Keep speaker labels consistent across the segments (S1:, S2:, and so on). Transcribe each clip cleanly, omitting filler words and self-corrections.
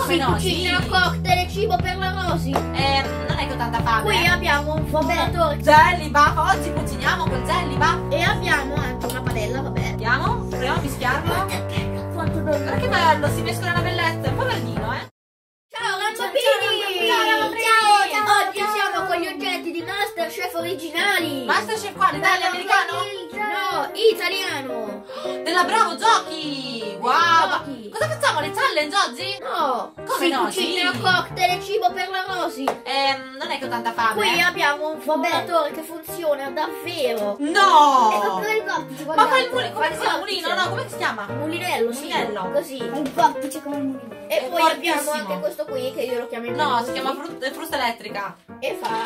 S1: Come no?
S2: Cucina, cocktail e cibo per la Rosy.
S1: Non è che ho tanta fame.
S2: Qui abbiamo un fumatore
S1: Jelly Buff, oggi cuciniamo col Jelly Buff.
S2: e abbiamo anche una padella, vabbè.
S1: Vediamo, proviamo a mischiarlo.
S2: Quanto
S1: Guarda che bello, si mescola una bellezza. Un po' verdino,
S2: Ciao ragazzini!
S1: Ciao, ragazzini!
S2: Oggi siamo con gli oggetti di Masterchef originali.
S1: Masterchef quale? Italia americano?
S2: No, italiano.
S1: Della Bravo Giochi! Wow!
S2: Giochi.
S1: Cosa facciamo? Le challenge oggi?
S2: No,
S1: Come no?
S2: cucina,
S1: Sì.
S2: cocktail e cibo per la Rosy.
S1: Non è che ho tanta fame.
S2: Qui abbiamo un fumatore che funziona davvero.
S1: No!
S2: il vortice,
S1: Ma fa il mulino, come si chiama? Mulino? No, come si chiama?
S2: Mulinello, sì.
S1: Mulinello.
S2: Così.
S3: Il vortice come il mulino.
S2: E
S1: È
S2: poi
S1: fortissimo.
S2: abbiamo anche questo qui che io lo chiamo il
S1: No,
S2: mulino.
S1: si chiama frusta elettrica.
S2: E fa.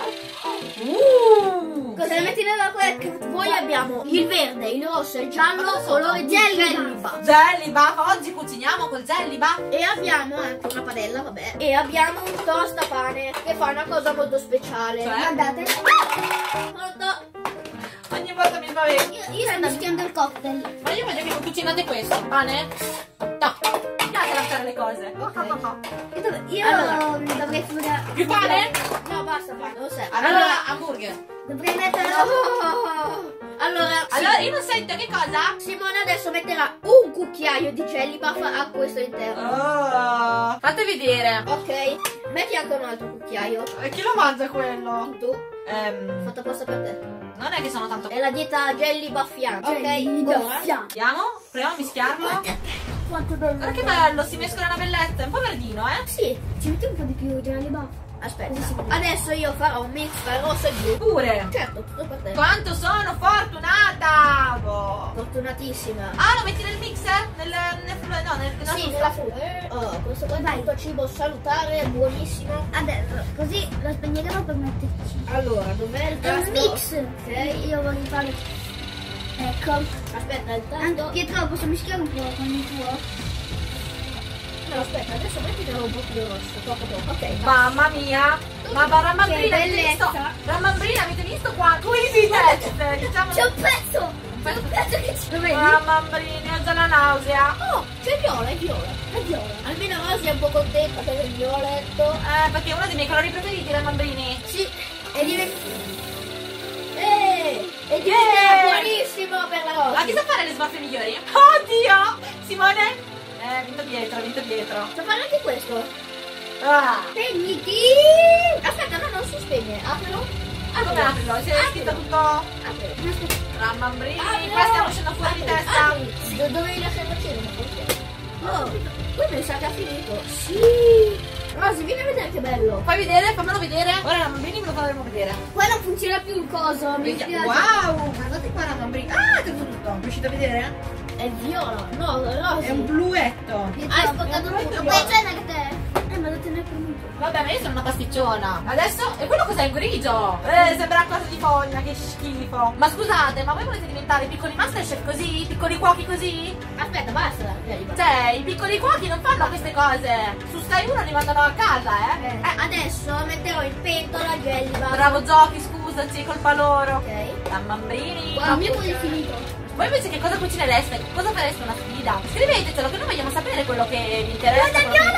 S1: Cosa
S2: Cosa metti nella quecca? Poi abbiamo il verde, il rosso e il giallo,
S1: Ma cosa
S2: colore
S1: sono?
S2: Jelly Buff.
S1: Jelly Buff, oggi cuciniamo col Jelly Buff.
S2: E abbiamo anche una padella, vabbè. E abbiamo un tostapane che fa una cosa molto speciale.
S1: Cioè?
S2: Guardate. Pronto?
S1: Ogni volta mi spavento.
S2: Io sto mischiando il cocktail.
S1: Ma io voglio che mi cucinate questo, pane? No, piace lasciare le cose.
S3: Io
S2: Allora.
S3: dovrei fare.
S1: Più pane?
S2: No, basta, pane, non serve.
S1: Allora, hamburger.
S3: Dovrei mettere.
S2: Allora,
S1: Io non sento che cosa?
S2: Simone adesso metterà un cucchiaio di Jelly Buff a questo interno.
S1: Oh, fate vedere.
S2: Ok, metti anche un altro cucchiaio.
S1: E chi lo mangia quello?
S2: Tu, fatto apposta per te.
S1: Non è che sono tanto.
S2: È la dieta Jelly Buffiana. Ok, ora
S1: Vediamo, proviamo a mischiarlo.
S3: Quanto bello.
S1: Guarda che bello, si mescola una bellezza. È un po' verdino,
S2: sì.
S3: Ci metti un po' di più Jelly Buff.
S2: Aspetta, adesso io farò un mix tra rosso e blu.
S1: Pure.
S2: Certo, tutto per te.
S1: Quanto sono fortunata! Boh.
S2: Fortunatissima.
S1: Ah, lo metti nel mixer? Nella
S2: Sì, nella frutta. Oh, questo qua è tutto cibo salutare, buonissimo.
S3: Adesso, così lo spegneremo per metterci.
S2: Allora, dov'è il
S3: È un
S2: tasto?
S3: mix.
S2: Ok.
S3: Io voglio fare. Ecco.
S2: Aspetta, il
S3: Anche
S2: tasto.
S3: Pietro, posso mischiare un po' con il tuo?
S2: No, aspetta, adesso mettilo un po' più rosso, poco poco. Ok.
S1: Mamma mia! Ma Ramambrina,
S3: Che
S1: avete visto?
S3: bellezza.
S1: Ramambrina, avete visto qua? Squeezy test! Diciamo.
S3: C'è un pezzo! C'è un pezzo che ci. Lo vedi?
S1: Ramambrina, ho già la nausea.
S2: Oh, c'è viola, è viola.
S3: È viola.
S2: Almeno Rosy è un po' contenta per il violetto.
S1: Perché è uno dei miei colori preferiti, Ramambrini.
S2: Sì, e diventa buonissimo per la Rosy.
S1: Ma chi sa fare le smorfie migliori? Oddio! Simone? Vinto dietro.
S2: Sa fare anche questo.
S1: Ah!
S3: Spegniti!
S2: Aspetta, no, non si spegne. Aprilo.
S1: Come aprirlo? Si è scritto tutto.
S2: Aprilo.
S1: Ramambrini,
S2: Aprilo.
S1: qua stiamo uscendo fuori di testa.
S2: Apri. Dovevi lasciarlo acceso, ma forse. No, qui mi sa che ha finito.
S3: Sì!
S2: Rosy, vieni a vedere che bello.
S1: Fai vedere, fammelo vedere. Ora Ramambrini me lo faremo vedere.
S3: Qua non funziona più il coso, mi spiace.
S1: Wow! Guardate qua Ramambrini. Ah, che tutto. Riuscite a vedere?
S2: È viola. No, Rosy.
S1: È un bluetto.
S2: Hai spaccato tutto.
S3: Poi c'è anche te. Ma lo tenere per me.
S1: Vabbè, ma io sono una pasticciona. Adesso, e quello cos'è? Il grigio? Sembra cosa di fogna, che schifo. Ma scusate, ma voi volete diventare piccoli Masterchef così? Piccoli cuochi così?
S2: Aspetta, basta.
S1: Cioè, i piccoli cuochi non fanno queste cose. Su Sky 1 li mandano a casa,
S2: Adesso metterò in pentola Jelly Buff.
S1: Bravo Giochi, scusaci, colpa loro.
S2: Ok.
S1: Ramambrini.
S3: Il mio poi è finito.
S1: Voi invece che cosa cucinereste? Cosa fareste una sfida? Scrivetecelo che noi vogliamo sapere quello che vi interessa, quello che vi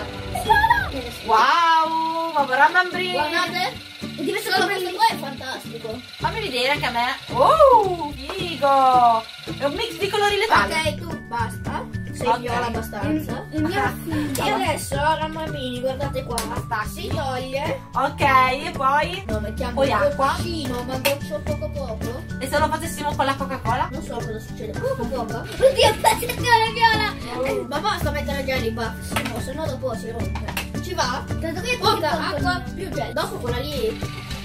S1: piace. Wow, ma Ramambrini.
S2: Guardate.
S3: E deve essere
S2: Solo
S3: come
S2: questo qua è fantastico.
S1: Fammi vedere anche a me. Oh, figo. È un mix di colori letali.
S2: Ok, tu basta. Sei
S1: Ok.
S2: viola abbastanza.
S3: Il mio è
S2: E
S3: finito.
S2: adesso, Ramamini, guardate qua. Si toglie.
S1: Ok, e poi?
S2: No, mettiamo
S1: Poi
S2: un
S1: acqua.
S2: goccino, ma goccio poco poco.
S1: E se lo facessimo con la Coca-Cola?
S2: Non so cosa succede. Poco poco.
S3: Oddio, attenzione, viola!
S2: Ma basta mettere Jelly Buff, se no dopo si rompe. Ci va?
S3: Credo che
S2: Porta acqua più gel. Dopo quella lì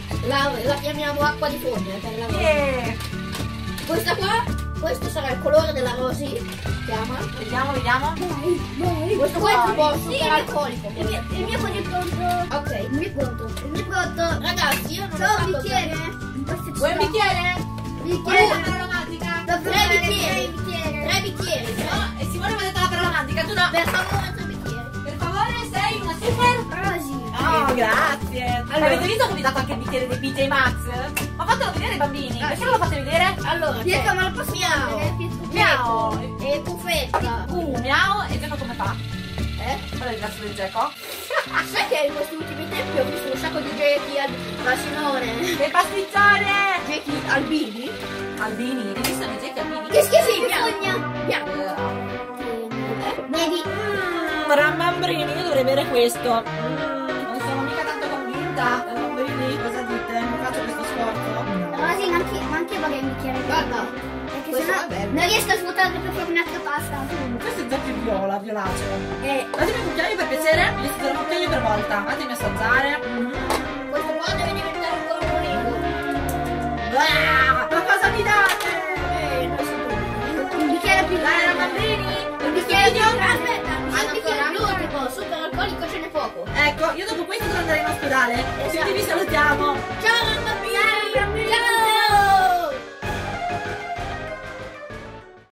S2: la chiamiamo acqua di fogna per la Rosy. Questa qua, questo sarà il colore della Rosy. Chiama.
S1: Vediamo.
S3: Vai.
S2: Questo qua è tipo
S3: Sì,
S2: super alcolico.
S3: Il mio poi è pronto.
S2: Ok.
S3: Il mio è pronto. Il mio è pronto.
S2: Ragazzi, io non ho
S3: C'ho un
S2: fatto
S3: bicchiere?
S1: Vuoi un bicchiere?
S3: Bicchiere.
S1: La parola magica?
S2: Tre bicchieri.
S3: Bicchiere.
S2: 3 bicchieri.
S1: No, e Simone mi ha detto la parola magica, tu no.
S2: Per favore, 3 bicchieri.
S1: Per favore, sei una super...
S3: Rosy.
S1: Oh, grazie.
S2: Allora.
S1: Avete visto che vi ho dato anche il bicchiere dei PJ Max? Ma fatelo vedere ai bambini. Perché non lo fate vedere?
S2: Allora,
S3: Pietro, ma lo posso
S2: Miau.
S3: prendere? Pietro.
S1: Miau.
S2: E buffetta.
S1: Miau. E gioca come fa? Quello è il gatto del Geco.
S2: Sai che in questi ultimi tempi ho visto un sacco di Gechi al Simone.
S1: Che pasticcione!
S2: Gechi albini.
S1: Albini, hai visto i Gechi albini?
S2: Che schifo,
S3: Bisogna.
S2: bianco.
S3: Vedi?
S1: Ramambrini, io dovrei bere questo. Non sono mica tanto convinta. Ramambrini, cosa dite? Mi faccio questo sforzo?
S3: Rosy, ma anche vorrei un bicchiere.
S2: Guarda.
S3: Perché
S2: Questo
S3: sennò
S2: va bene.
S3: non riesco a svuotare per fare un'altra pasta.
S1: Questo è già più violaceo.
S2: E
S1: Datemi un cucchiaio per piacere. Io sto un cucchiaio per volta. Fatemi assaggiare.
S2: questo qua deve diventare un colorino.
S1: Ma cosa mi date?
S2: Noi siamo
S3: Un bicchiere più
S1: Dai,
S3: grande.
S1: Ramambrini.
S3: Un bicchiere più grande.
S2: Aspetta,
S3: Un
S2: hanno
S3: bicchiere
S2: ancora
S3: più grande.
S2: l'ultimo, super alcolico ce n'è poco.
S1: Ecco, io dopo questo devo andare in ospedale.
S2: Esatto.
S1: Quindi vi salutiamo.
S2: Ciao mamma mia!